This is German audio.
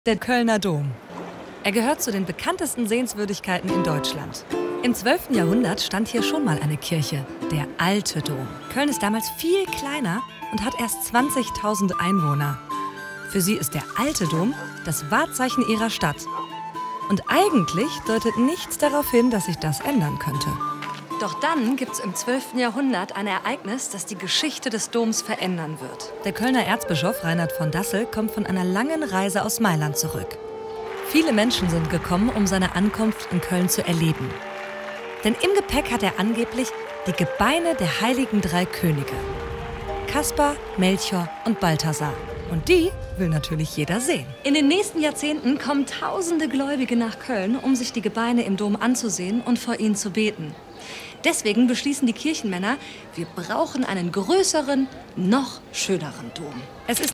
Der Kölner Dom. Er gehört zu den bekanntesten Sehenswürdigkeiten in Deutschland. Im 12. Jahrhundert stand hier schon mal eine Kirche, der Alte Dom. Köln ist damals viel kleiner und hat erst 20.000 Einwohner. Für sie ist der Alte Dom das Wahrzeichen ihrer Stadt. Und eigentlich deutet nichts darauf hin, dass sich das ändern könnte. Doch dann gibt es im 12. Jahrhundert ein Ereignis, das die Geschichte des Doms verändern wird. Der Kölner Erzbischof Reinhard von Dassel kommt von einer langen Reise aus Mailand zurück. Viele Menschen sind gekommen, um seine Ankunft in Köln zu erleben. Denn im Gepäck hat er angeblich die Gebeine der heiligen drei Könige: Kaspar, Melchior und Balthasar. Und die will natürlich jeder sehen. In den nächsten Jahrzehnten kommen tausende Gläubige nach Köln, um sich die Gebeine im Dom anzusehen und vor ihnen zu beten. Deswegen beschließen die Kirchenmänner, wir brauchen einen größeren, noch schöneren Dom. Es ist